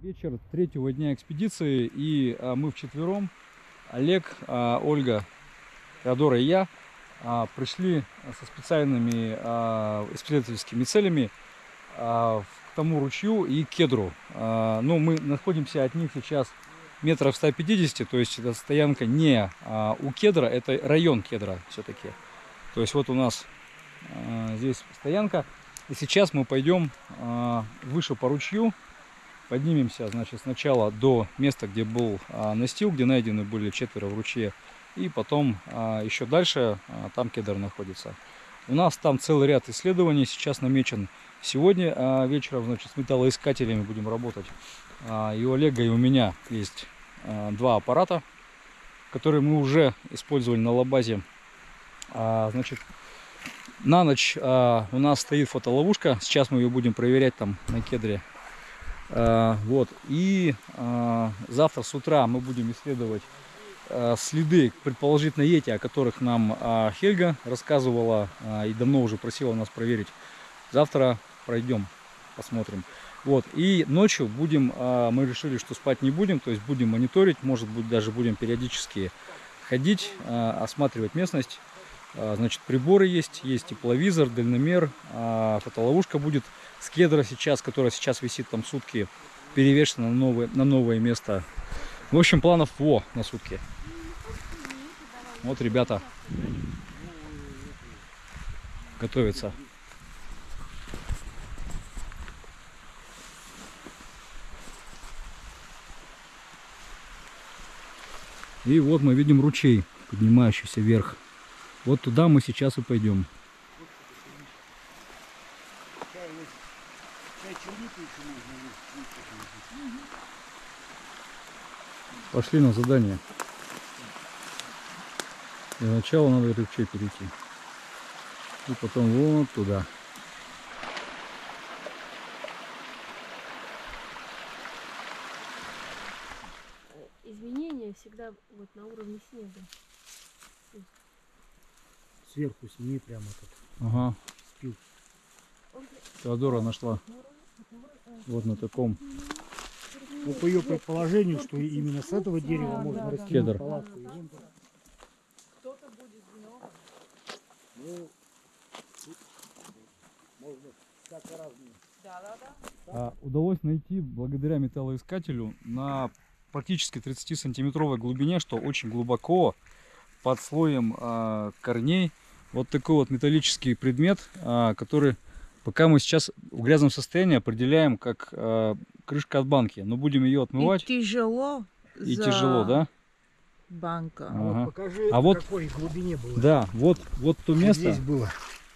Вечер третьего дня экспедиции, и мы вчетвером, Олег, Ольга, Теодора и я, пришли со специальными исследовательскими целями к тому ручью и кедру. Ну, мы находимся от них сейчас метров 150, то есть это стоянка не у кедра, это район кедра все-таки. То есть вот у нас здесь стоянка, и сейчас мы пойдем выше по ручью. Поднимемся, значит, сначала до места, где был настил, где найдены были 4 в ручье. И потом еще дальше, там кедр находится. У нас там целый ряд исследований сейчас намечен. Сегодня вечером, значит, с металлоискателями будем работать. И у Олега, и у меня есть 2 аппарата, которые мы уже использовали на лабазе. Значит, на ночь у нас стоит фотоловушка. Сейчас мы ее будем проверять там на кедре. Вот, и завтра с утра мы будем исследовать следы, предположительно эти, о которых нам Хельга рассказывала и давно уже просила нас проверить. Завтра пройдем, посмотрим. Вот, и ночью будем, мы решили, что спать не будем, то есть будем мониторить, может быть даже будем периодически ходить, осматривать местность. Значит, приборы есть тепловизор, дальномер, фотоловушка будет с кедра сейчас, которая сейчас висит там сутки, перевешена на новое место. В общем, планов на сутки. Вот ребята готовятся. И вот мы видим ручей, поднимающийся вверх. Вот туда мы сейчас и пойдем. Пошли на задание. Для начала надо ручей перейти. И потом вот туда. Изменения всегда вот на уровне снега. Сверху сними прямо тут. Ага. Спил. Теодора нашла. Вот на таком. Ну, по ее предположению, что именно с этого дерева можно растянуть Кедр. палатку. Кто-то будет виноват. Ну, можно так разные. Удалось найти благодаря металлоискателю на практически 30-сантиметровой глубине, что очень глубоко под слоем корней, вот такой вот металлический предмет, который пока мы сейчас в грязном состоянии определяем как крышка от банки, но будем ее отмывать. И тяжело. Тяжело, да? Банка. Ага. Вот покажи, А вот, на какой глубине было. да, вот то место. Здесь было.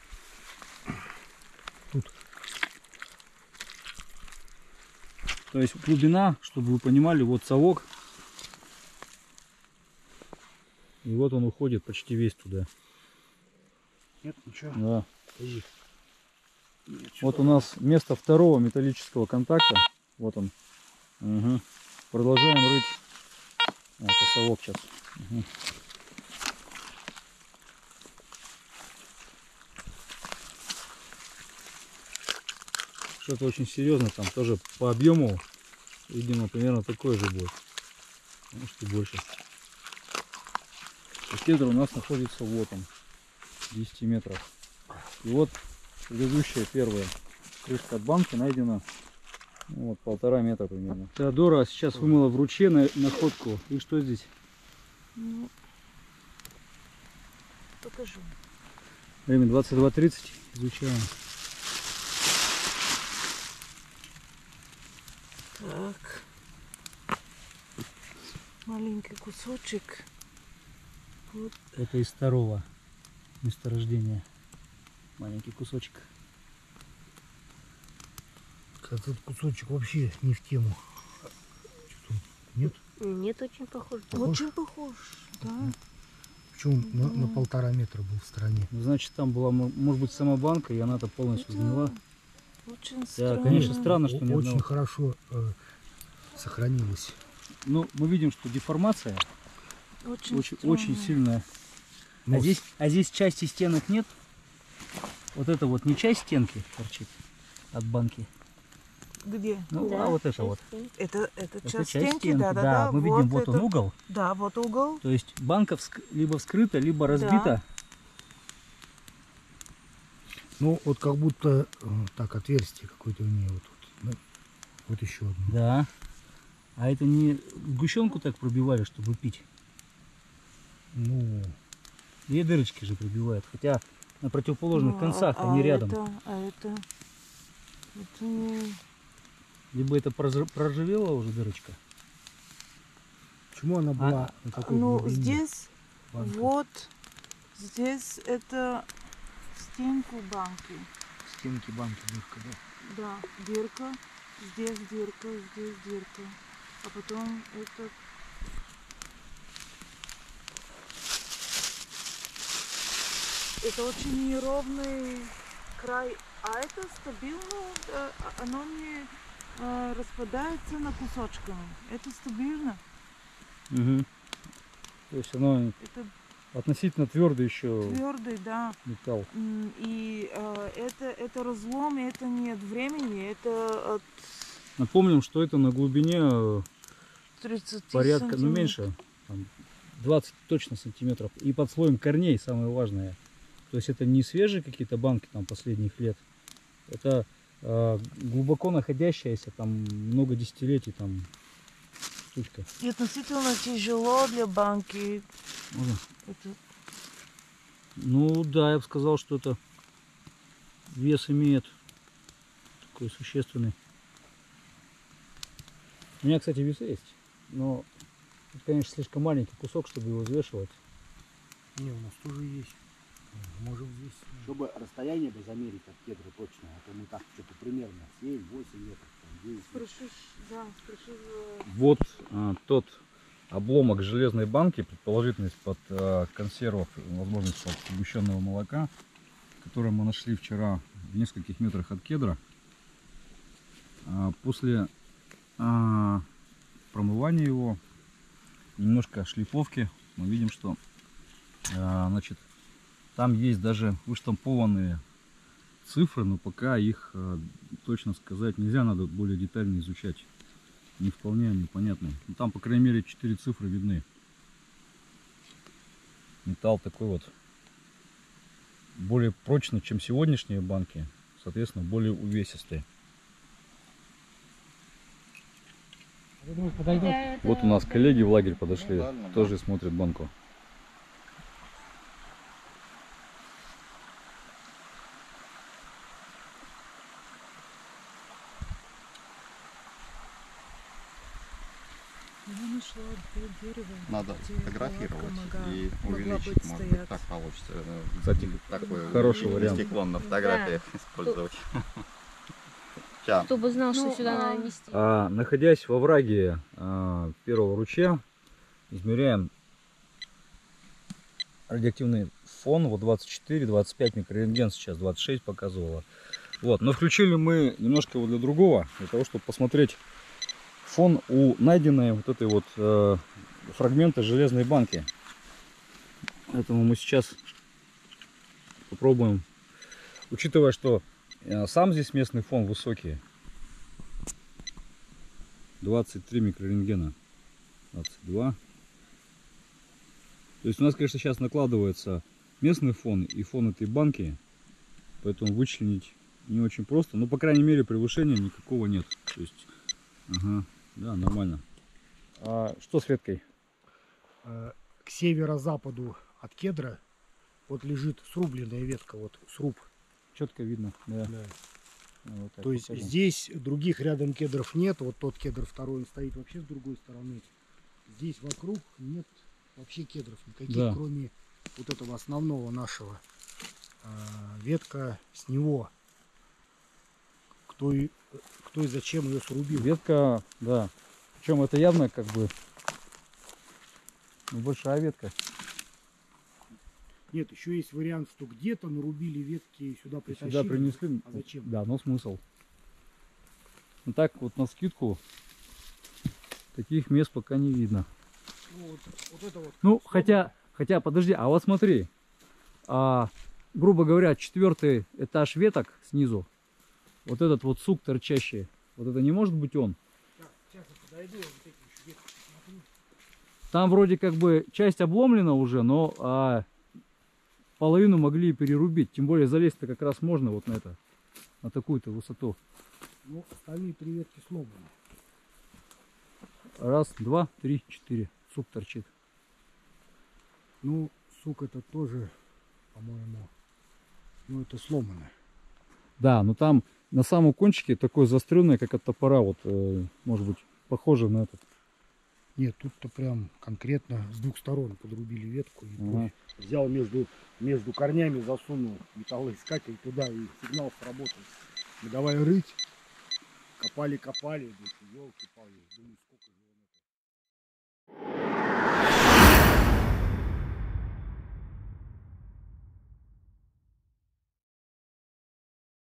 Тут. То есть глубина, чтобы вы понимали, вот совок. И вот он уходит почти весь туда. Нет, ничего. Да. Нет, Вот у нас место второго металлического контакта. Вот он. Угу. Продолжаем рыть. Это совок сейчас. Угу. Что-то очень серьезно там. Тоже по объему, видимо, примерно такой же будет. Может и больше. Кедр у нас находится вот он. 10 метров. И вот предыдущая первая крышка от банки найдена. Вот 1,5 метра примерно. Теодора сейчас вымыла в ручье находку. И что здесь? Ну, покажу. Время 22:30. Изучаем. Так. Маленький кусочек. Вот. Это из второго месторождения. Маленький кусочек. этот кусочек вообще не в тему. Нет? Нет, очень похож. Очень похож, да. Причем на 1,5 метра был в стороне. Ну, значит, там была, может быть, сама банка, и она-то полностью сгнила. Очень Да, странно. конечно, странно, что не Очень одного. хорошо сохранилось. Ну, мы видим, что деформация Очень очень сильная. Но А здесь части стенок нет. Вот это вот не часть стенки торчит от банки. Где? Ну, Да, а вот это часть вот. стенки. Это Это часть часть стенки, стенки, да, да, да. мы видим, вот он это- угол. Да, вот угол. То есть банка либо вскрыта, либо Да. разбита. Ну, вот как будто так отверстие какое-то у нее вот тут. Да? Вот еще одно. Да. А это не сгущенку так пробивали, чтобы пить? Ну, Две дырочки же пробивают. Хотя на противоположных Ну, концах, они рядом. Это не... Либо это проржавела уже дырочка. почему она была на такой Ну, глубине, здесь, банка? вот, здесь это стенку банки. Стенки банки дырка, да? Да, дырка, здесь дырка, здесь дырка. А потом это... Это очень неровный край, а это стабильно, оно не распадается на кусочками. Это стабильно. Мгм. То есть оно Это относительно твердый еще твердый, да. металл. И это разлом, это не от времени, это от Напомним, что это на глубине 30 порядка, ну сантиметров. меньше, там, 20 точно сантиметров. И под слоем корней самое важное. То есть это не свежие какие-то банки там последних лет. Это глубоко находящаяся, там много десятилетий там штучка. И относительно тяжело для банки. Можно? Это, Ну да, я бы сказал, что это вес имеет такой существенный. У меня, кстати, вес есть, но это, конечно, слишком маленький кусок, чтобы его взвешивать. Не, у нас тоже есть. Можем здесь. Чтобы расстояние бы замерить от кедра точно, а то мы так что-то примерно 7-8 метров, там, 9 метров. Вот тот обломок железной банки, предположительно из-под консервов, возможно, из-под сгущенного молока, который мы нашли вчера в нескольких метрах от кедра. После промывания его, немножко шлифовки, мы видим, что значит, там есть даже выштампованные цифры, но пока их точно сказать нельзя, надо более детально изучать. Не вполне они понятны. Но там, по крайней мере, 4 цифры видны. Металл такой вот более прочный, чем сегодняшние банки, соответственно, более увесистый. Вот у нас коллеги в лагерь подошли, тоже смотрят банку. я нашла дерево. Надо где фотографировать палатка и могла увеличить, быть может быть, стоять. так получится. Кстати, такой хороший вариант. стеклон на фотографиях использовать. Сейчас. Чтобы знал, что Ну, сюда надо нести. Находясь во враге первого ручья, измеряем радиоактивный фон, вот 24-25 микрорентген, сейчас 26 показывало. Вот, но включили мы немножко его для другого, для того, чтобы посмотреть фон у найденной вот этой вот фрагмента железной банки. Поэтому мы сейчас попробуем, учитывая, что сам здесь местный фон высокий, 23 микрорентгена, 22. То есть у нас, конечно, сейчас накладывается местный фон и фон этой банки, поэтому вычленить не очень просто, но, по крайней мере, превышения никакого нет. То есть, ага, да, нормально. Что с веткой? К северо-западу от кедра вот лежит срубленная ветка, вот сруб. Четко видно, да. Да. Вот так То есть покажем. здесь других рядом кедров нет. Вот тот кедр второй, он стоит вообще с другой стороны. Здесь вокруг нет вообще кедров никаких, Да. кроме вот этого основного нашего. Ветка с него. Кто и зачем ее срубил. Ветка, да. Причем это явно как бы большая ветка. Нет, еще есть вариант, что где-то нарубили ветки и сюда притащили. Сюда принесли. А зачем? Да, но смысл. Ну так вот на скидку таких мест пока не видно. Ну, вот это вот. Ну, хотя, подожди, а вот смотри, грубо говоря, 4-й этаж веток снизу, вот этот вот сук торчащий, Вот это не может быть он. Сейчас я подойду, я вот эти еще ветки посмотрю. Там вроде как бы часть обломлена уже, но половину могли перерубить. Тем более залезть-то как раз можно вот на это, на такую-то высоту. Ну, остальные 3 ветки сломаны. Раз, два, три, 4. Сук торчит. Ну, сук это тоже, по-моему, ну это сломано. Да, но там на самом кончике такой заостренный, как от топора, вот, может быть, похоже на этот. Нет, тут-то прям конкретно с 2 сторон подрубили ветку. И Ага. Взял между корнями, засунул металлоискатель туда, и сигнал сработал. мы давай рыть. Копали, елки-пали. Думаю, сколько же он это.